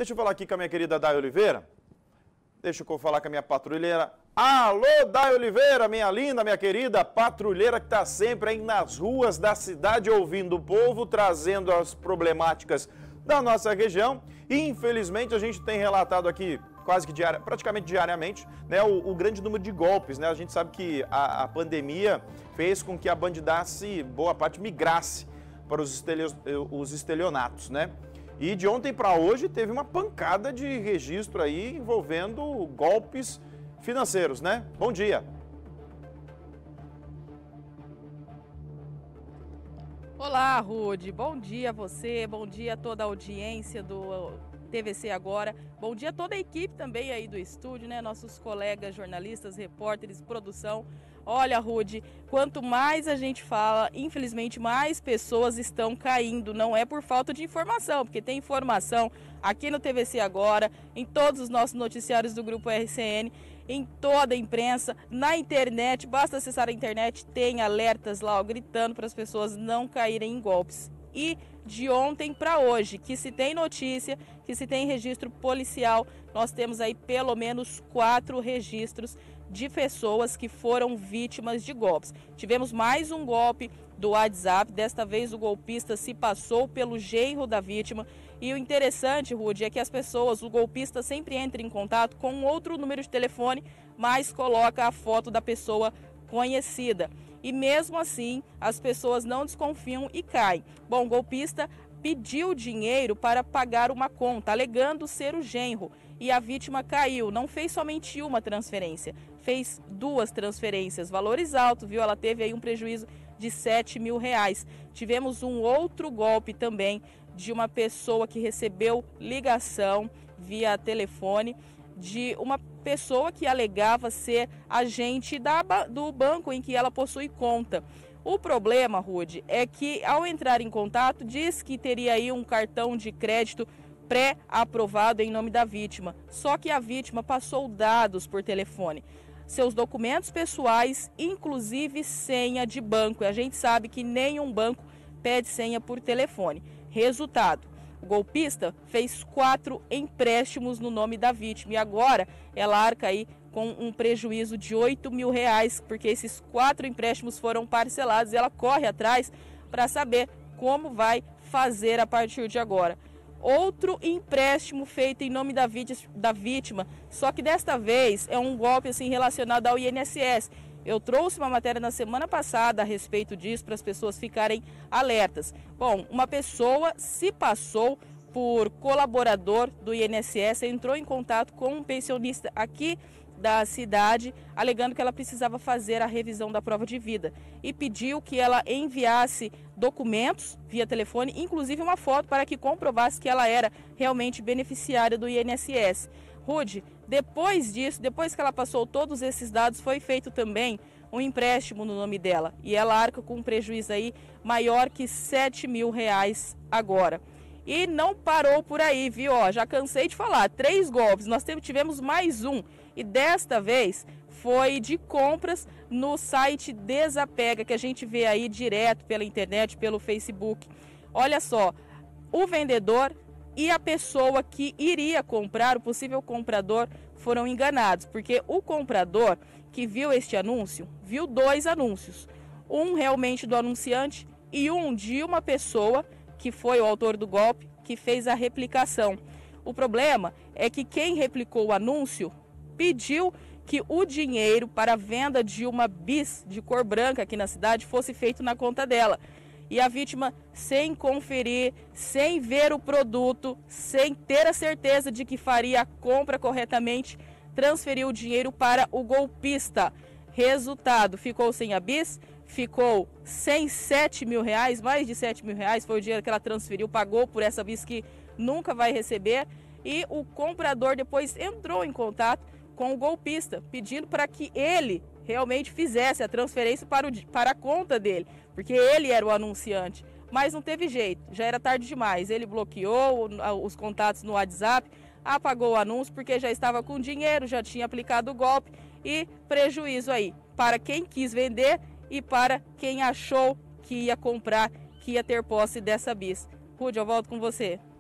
Deixa eu falar aqui com a minha querida Day Oliveira. Deixa eu falar com a minha patrulheira. Alô, Day Oliveira, minha linda, minha querida patrulheira que está sempre aí nas ruas da cidade ouvindo o povo, trazendo as problemáticas da nossa região. E, infelizmente, a gente tem relatado aqui quase que praticamente diariamente, né, o grande número de golpes, né? A gente sabe que a pandemia fez com que a bandidace, boa parte, migrasse para os estelionatos, né? E de ontem para hoje teve uma pancada de registro aí envolvendo golpes financeiros, né? Bom dia. Olá, Rude. Bom dia a você, bom dia a toda a audiência do TVC Agora. Bom dia a toda a equipe também aí do estúdio, né? Nossos colegas jornalistas, repórteres, produção. Olha, Rude, quanto mais a gente fala, infelizmente mais pessoas estão caindo. Não é por falta de informação, porque tem informação aqui no TVC Agora, em todos os nossos noticiários do Grupo RCN, em toda a imprensa, na internet. Basta acessar a internet, tem alertas lá, ó, gritando para as pessoas não caírem em golpes. E de ontem para hoje, que se tem notícia, que se tem registro policial, nós temos aí pelo menos 4 registros de pessoas que foram vítimas de golpes. Tivemos mais um golpe do WhatsApp, desta vez o golpista se passou pelo genro da vítima. E o interessante, Rude, é que as pessoas, o golpista sempre entra em contato com outro número de telefone, mas coloca a foto da pessoa conhecida. E mesmo assim, as pessoas não desconfiam e caem. Bom, o golpista pediu dinheiro para pagar uma conta, alegando ser o genro. E a vítima caiu, não fez somente uma transferência, fez 2 transferências, valores altos, viu? Ela teve aí um prejuízo de R$7 mil. Tivemos um outro golpe também de uma pessoa que recebeu ligação via telefone de uma pessoa que alegava ser agente do banco em que ela possui conta. O problema, Rude, é que ao entrar em contato, diz que teria aí um cartão de crédito pré-aprovado em nome da vítima. Só que a vítima passou dados por telefone, seus documentos pessoais, inclusive senha de banco. E a gente sabe que nenhum banco pede senha por telefone. Resultado: o golpista fez 4 empréstimos no nome da vítima e agora ela arca aí com um prejuízo de R$8 mil, porque esses 4 empréstimos foram parcelados e ela corre atrás para saber como vai fazer a partir de agora. Outro empréstimo feito em nome da vítima, só que desta vez é um golpe assim relacionado ao INSS. Eu trouxe uma matéria na semana passada a respeito disso para as pessoas ficarem alertas. Bom, uma pessoa se passou por colaborador do INSS, entrou em contato com um pensionista aqui da cidade, alegando que ela precisava fazer a revisão da prova de vida e pediu que ela enviasse documentos via telefone, inclusive uma foto para que comprovasse que ela era realmente beneficiária do INSS. Rude, depois disso, depois que ela passou todos esses dados, foi feito também um empréstimo no nome dela e ela arca com um prejuízo aí maior que R$7 mil agora. E não parou por aí, viu? Ó, já cansei de falar, 3 golpes, nós tivemos mais um. E desta vez foi de compras no site Desapega, que a gente vê aí direto pela internet, pelo Facebook. Olha só, o vendedor e a pessoa que iria comprar, o possível comprador, foram enganados. Porque o comprador que viu este anúncio, viu 2 anúncios. Um realmente do anunciante e um de uma pessoa que foi o autor do golpe, que fez a replicação. O problema é que quem replicou o anúncio pediu que o dinheiro para a venda de uma bis de cor branca aqui na cidade fosse feito na conta dela. E a vítima, sem conferir, sem ver o produto, sem ter a certeza de que faria a compra corretamente, transferiu o dinheiro para o golpista. Resultado, ficou sem a bis, ficou sem R$7 mil, mais de R$7 mil, foi o dinheiro que ela transferiu, pagou por essa bis que nunca vai receber. E o comprador depois entrou em contato com o golpista, pedindo para que ele realmente fizesse a transferência para a conta dele, porque ele era o anunciante. Mas não teve jeito, já era tarde demais. Ele bloqueou os contatos no WhatsApp, apagou o anúncio porque já estava com dinheiro, já tinha aplicado o golpe e prejuízo aí para quem quis vender e para quem achou que ia comprar, que ia ter posse dessa bis. Rude, eu volto com você.